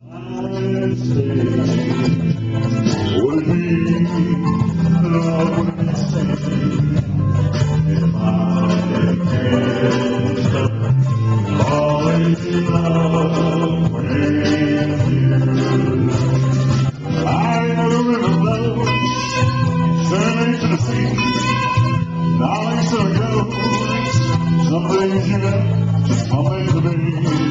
I'd say, would be love would be safe if I can't stop falling in love with you. I know the river flows, turning to the sea. Now it's so go. Some things you got, some things to be.